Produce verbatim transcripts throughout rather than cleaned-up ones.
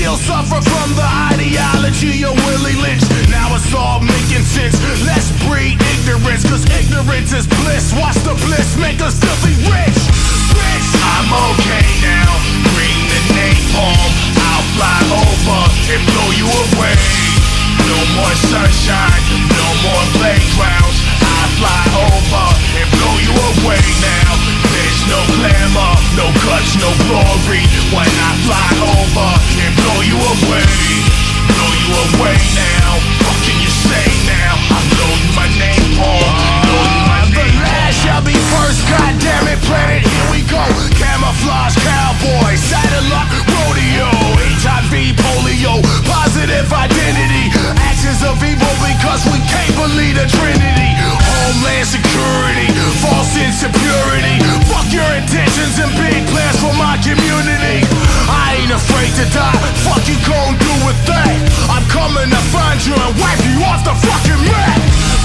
still suffer from the ideology of Willie Lynch. Now it's all making sense. Let's breed ignorance, cause ignorance is bliss. Watch the bliss make us filthy rich. Rich. I'm okay now. Bring the napalm. I'll fly over and blow you away. No more sunshine, no more playgrounds. I fly over and blow you away now. There's no glamour, no guts, no glory when I fly over and blow you away. Blow you away now. What can you say now? I'm loading my napalm, loading my napalm. The last shall be first, goddammit, planet, here we go. Camouflage cowboy, satellite rodeo, H I V, polio, positive identity, actions of evil because we can't believe the Trinity. Homeland security, false insecurity. Fuck your intentions and big plans for my community. I ain't afraid to die. Fuck you gon' do with that? I'm coming to find you and wipe you off the fucking map.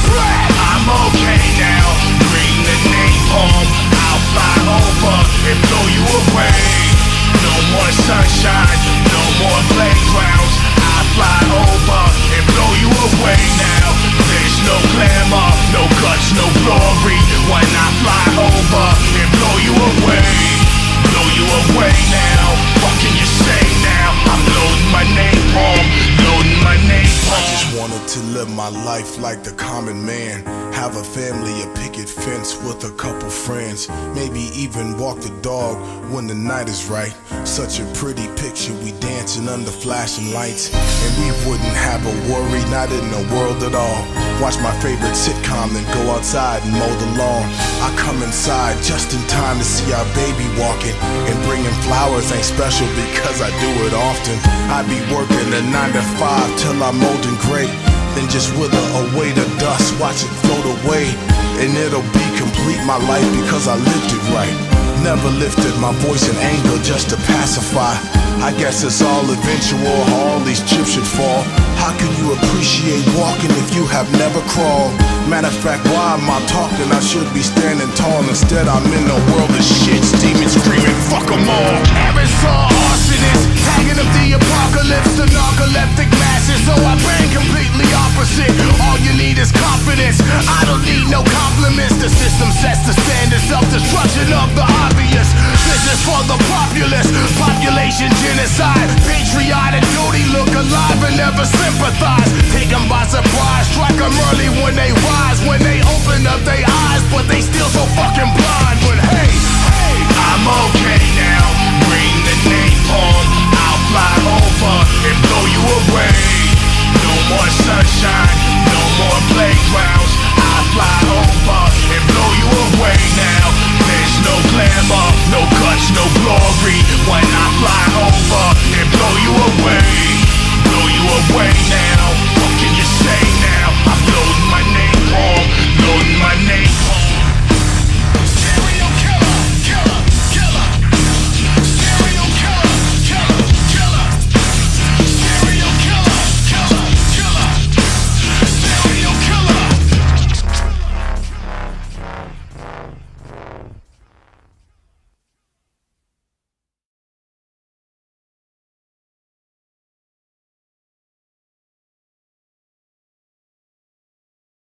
I'm okay now. Bring the napalm. I'll fly over and blow you away. No more sunshine, no more playgrounds. I fly over and blow you away now. There's no glamour, no guts, no glory when I fly over and blow you away. Blow you away now. What can you say now? I'm loading my napalm, loading my napalm. I just wanted to live my life like the common man. Have a family, a picket fence with a couple friends. Maybe even walk the dog when the night is right. Such a pretty picture, we dancing under flashing lights. And we wouldn't have a worry, not in the world at all. Watch my favorite sitcom, then go outside and mow the lawn. I come inside just in time to see our baby walking. And bringing flowers ain't special because I do it often. I be working a nine to five till I'm old and gray. Then just wither away the dust, watch it float away. And it'll be complete, my life, because I lived it right. Never lifted my voice in anger just to pacify. I guess it's all eventual, all these chips should fall. How can you appreciate walking if you have never crawled? Matter of fact, why am I talking? I should be standing tall. Instead I'm in a world of shit, steaming, screaming, fuck them all. Aerosol arsonists, tagging up the apocalypse, the narcoleptic masses. So I bring completely opposite. All you need is confidence. I don't need no compliments. The system sets the standards of destruction of the obvious. This is for the populace. Population genocide. Patriotic duty, look alive and never sympathize. Take them by surprise, strike them early when they rise. When they open up their eyes, but they still so fucking blind.